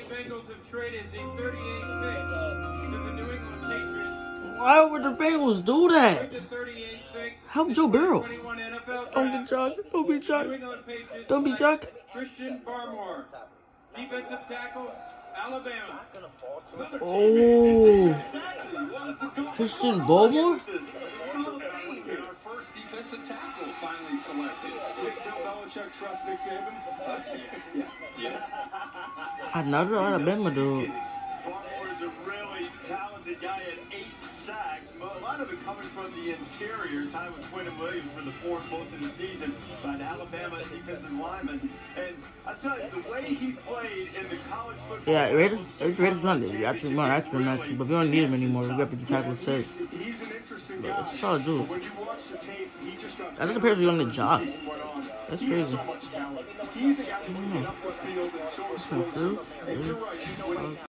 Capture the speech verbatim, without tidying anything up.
Bengals have traded the thirty-eighth pick to the New England Patriots. Why would the Bengals do that? With the thirty-eighth pick, Help Joe Burrow. N F L Don't be Chuck. Don't be Chuck. New England Patriots Don't be Chuck. Christian Barmore, defensive tackle, Alabama. Oh, Christian Barmore? Our first defensive tackle finally selected. Did Bill Belichick trust Nick Saban? Yeah. Yeah. Another Alabama dude. Barmore is a really talented guy at eight sacks. A lot of it coming from the interior. Time with Quinn Williams for the fourth most of the season by the Alabama defensive lineman. And I tell you, the way he played in the college football. Yeah, Raiders, Raiders run it. You actually more accurate next, but we don't need him anymore. We got the tackle set. He's an interesting But guy. it's solid dude. When you watch the tape, he just got. That doesn't appear to be on the job. That's He has crazy. so much talent. He's a guy who can get up the field and so That's not true. And you're right. You know,